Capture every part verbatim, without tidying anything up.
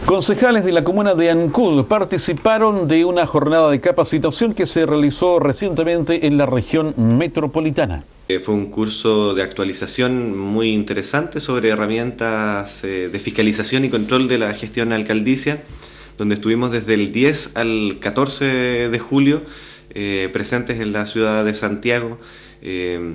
Concejales de la comuna de Ancud participaron de una jornada de capacitación que se realizó recientemente en la región metropolitana. Fue un curso de actualización muy interesante sobre herramientas de fiscalización y control de la gestión alcaldicia, donde estuvimos desde el diez al catorce de julio eh, presentes en la ciudad de Santiago, eh,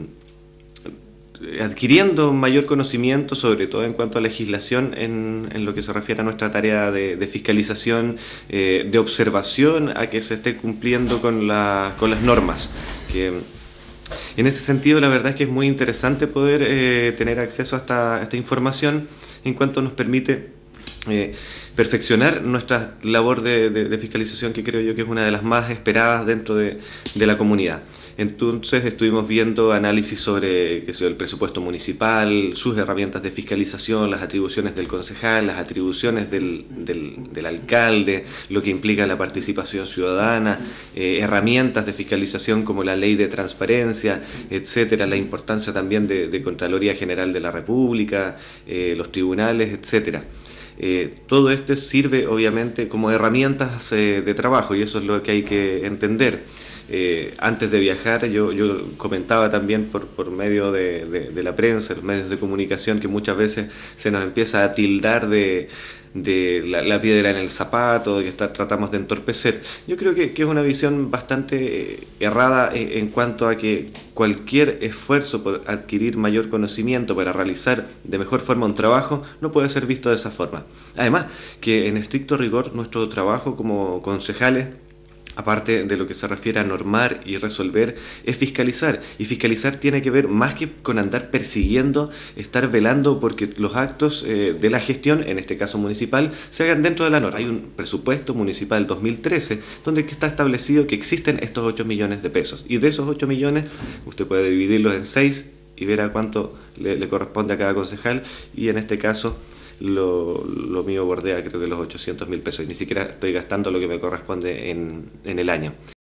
adquiriendo mayor conocimiento, sobre todo en cuanto a legislación, en, en lo que se refiere a nuestra tarea de, de fiscalización, eh, de observación a que se esté cumpliendo con, la, con las normas. Que, en ese sentido, la verdad es que es muy interesante poder eh, tener acceso a esta, a esta información, en cuanto nos permite Eh, perfeccionar nuestra labor de, de, de fiscalización, que creo yo que es una de las más esperadas dentro de, de la comunidad. Entonces estuvimos viendo análisis sobre qué sé yo, el presupuesto municipal, sus herramientas de fiscalización, las atribuciones del concejal, las atribuciones del, del, del alcalde, lo que implica la participación ciudadana, eh, herramientas de fiscalización como la ley de transparencia, etcétera, la importancia también de, de Contraloría General de la República, eh, los tribunales, etcétera. Eh, todo esto sirve obviamente como herramientas eh, de trabajo, y eso es lo que hay que entender. Eh, antes de viajar yo, yo comentaba también por, por medio de, de, de la prensa, los medios de comunicación, que muchas veces se nos empieza a tildar de, de la, la piedra en el zapato, que está, tratamos de entorpecer. Yo creo que, que es una visión bastante errada en, en cuanto a que cualquier esfuerzo por adquirir mayor conocimiento para realizar de mejor forma un trabajo no puede ser visto de esa forma. Además, que en estricto rigor nuestro trabajo como concejales, aparte de lo que se refiere a normar y resolver, es fiscalizar. Y fiscalizar tiene que ver más que con andar persiguiendo, estar velando porque los actos eh, de la gestión, en este caso municipal, se hagan dentro de la norma. Hay un presupuesto municipal dos mil trece donde está establecido que existen estos ocho millones de pesos. Y de esos ocho millones, usted puede dividirlos en seis y ver a cuánto le, le corresponde a cada concejal. Y en este caso, Lo, lo mío bordea creo que los ochocientos mil pesos, y ni siquiera estoy gastando lo que me corresponde en, en el año.